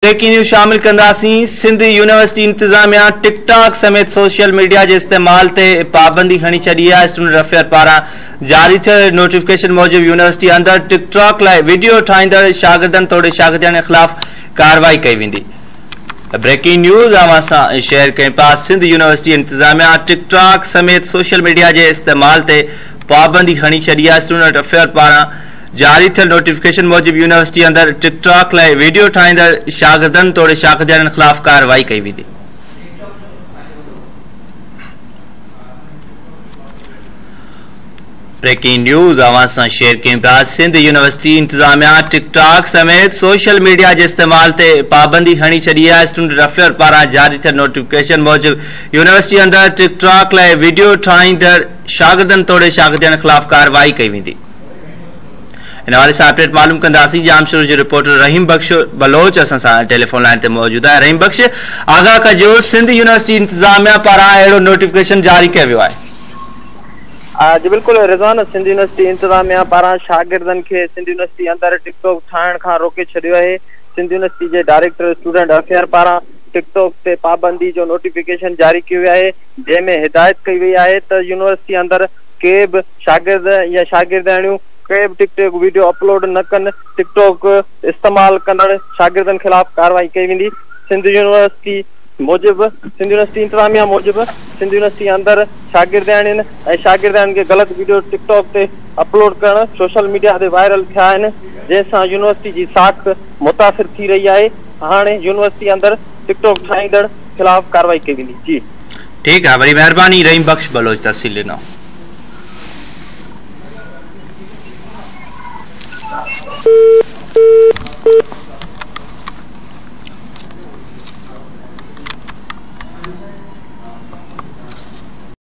Breaking news शामिल कंदासीं। Sindh university इंतजामिया टिकटॉक समेत सोशल मीडिया के इस्तेमाल से पाबंदी हणी छड़ी है। स्टूडेंट अफेयर पारा जारी थियल नोटिफिकेशन मूजिब यूनिवर्सिटी अंदर टिकटॉक लाइ वीडियो ठाहींदड़ शागिर्दनि तोड़े शागिर्दनि के खिलाफ कार्रवाई कई वेंदी। ब्रेकिंग न्यूज़ अवां सां शेयर कयूं पिया। सिंध यूनिवर्सिटी इंतजामिया टिकटॉक समेत सोशल मीडिया के इस्तेमाल से पाबंदी हणी छड़ी है। स्टूडेंट अफेयर पारा जारी थियल नोटिफिकेशन मूजिब यूनिवर्सिटी अंदर टिकटॉक लाइ वीडियो ठाहींदड़ शागिर्दनि तोड़े शागिर्दनि के खिलाफ कार्रवाई कई वेंदी। ब्रेकिंग न्यूज़ अवां सां शेयर कयूं पिया। सिंध यूनिवर्सिटी इंतजामिया टिकटॉक समेत सोशल मीडिया के इस्तेमाल से पाबंदी हणी छड़ी है। स्टूडेंट अफेयर पारा जारी थियल नोटिफिकेशन मूजिब यूनिवर्सिटी अंदर टिकटॉक लाइ वीडियो ठाहींदड़ शागिर्दनि तोड़े शागिर्दनि के खिलाफ कार्रवाई कई वेंदी। इन हवाले से अपडेट मालूम कंदासीं। जामशोर जो रिपोर्टर रहीम बख्श बलोच असां सां टेलीफोन लाइन ते मौजूद है। रहीम बख्श, आगाह कजो, सिंध यूनिवर्सिटी इंतजामिया पारां अहिड़ो नोटिफिकेशन जारी कयो वियो आहे। जी बिल्कुल रिज़वान, सिंध यूनिवर्सिटी इंतजामिया पारां शागिर्दनि के सिंध यूनिवर्सिटी अंदर टिकटॉक ठाहिण खां रोके छॾियो आहे। सिंध यूनिवर्सिटी के डायरेक्टर स्टूडेंट अफेयर पारां टिकटॉक ते पाबंदी जो नोटिफिकेशन जारी कयो वियो आहे, जंहिंमें हिदायत कई वई आहे त यूनिवर्सिटी अंदर के बि शागिर्द या शागिर्दणियूं के भी टिकटॉक वीडियो अपलोड न कन। टिकटॉक इस्तेमाल कंदड़ शागिर्दनि खिलाफ कार्रवाई कई वेंदी। सिंध यूनिवर्सिटी इंतजामिया मूजिब सिंध यूनिवर्सिटी अंदर शागिर्दनि ऐं शागिर्दनि के गलत वीडियो टिकटॉक ते अपलोड करण सोशल मीडिया ते वायरल थिया आहिनि, जंहिंसां यूनिवर्सिटी की साख मुतासिर थी रही है। हाणे यूनिवर्सिटी अंदर टिकटॉक ठाहींदड़ खिलाफ कार्रवाई कई वेंदी। जी ठीक है, वरी मेहरबानी रहीम बख्श बलोच तफसील ॾिनो।